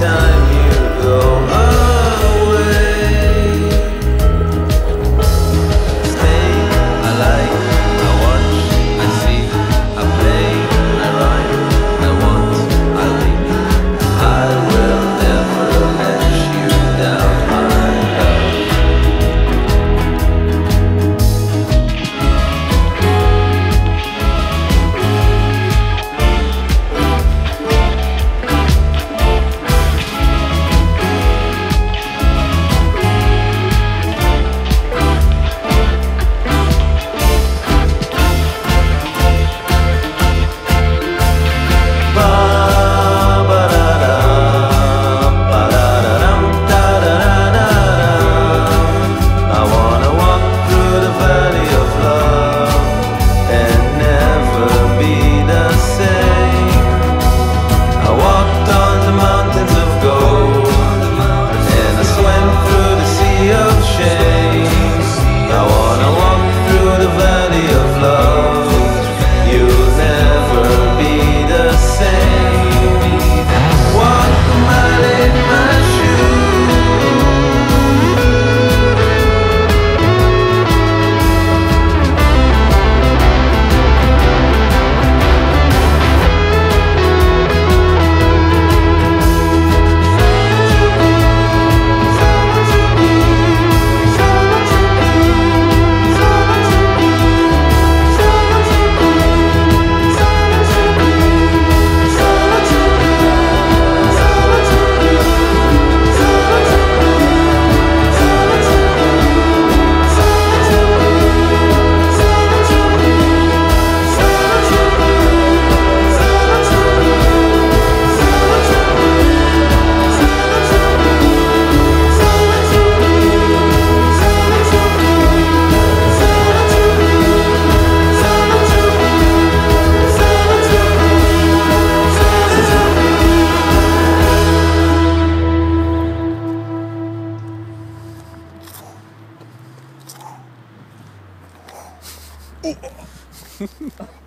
time you go away. Stay, I like, I watch, I see, I play, I write, I want, I leave. I will never let you down, my love. I wanna walk through the valley of love and never be the same. I walked on the mountains of gold and I swam through the sea of shame. I wanna walk through the valley of love. You'll never be the same. Walk a mile in my shoes. Oh.